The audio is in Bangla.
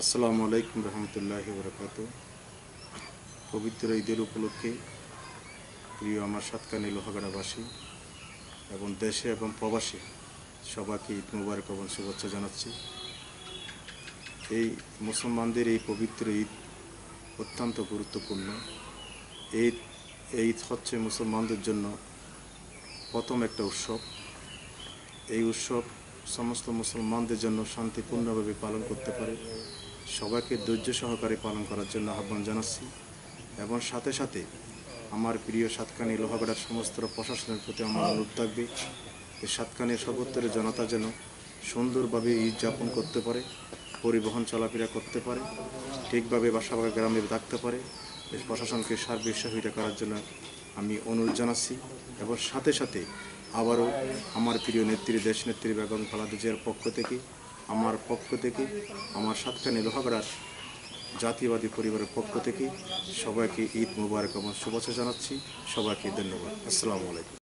আসসালামু আলাইকুম রহমতুল্লাহি বরকাতুহু। পবিত্র ঈদের উপলক্ষে প্রিয় আমার সাতকানি লোহাগাড়াবাসী এবং দেশে এবং প্রবাসী সবাইকে ঈদ মুবারক এবং শুভেচ্ছা জানাচ্ছি। এই মুসলমানদের এই পবিত্র ঈদ অত্যন্ত গুরুত্বপূর্ণ। এই ঈদ হচ্ছে মুসলমানদের জন্য প্রথম একটা উৎসব। এই উৎসব সমস্ত মুসলমানদের জন্য শান্তিপূর্ণভাবে পালন করতে পারে। সবাইকে ধৈর্য সহকারে পালন করার জন্য আহ্বান জানাচ্ছি এবং সাথে সাথে আমার প্রিয় সাতকানি লোহাগাড়ার সমস্ত প্রশাসনের প্রতি আমার অনুরোধ থাকবে যে সাতকানির সর্বত্রের জনতা যেন সুন্দরভাবে ঈদ যাপন করতে পারে, পরিবহন চলাফেরা করতে পারে, ঠিকভাবে বাসা বা গ্রামে থাকতে পারে। প্রশাসনকে সার্বিক সহযোগিতা করার জন্য আমি অনুরোধ জানাচ্ছি এবং সাথে সাথে আবারও আমার প্রিয় নেত্রী দেশনেত্রী বেগম খালেদা জিয়ার পক্ষ থেকে আমার সাতকানি লোহাগাড়ার জাতীয়বাদী পরিবারের পক্ষ থেকে সবাইকে ঈদ মুবারক এবং শুভেচ্ছা জানাচ্ছি। সবাইকে ধন্যবাদ। আসসালামু আলাইকুম।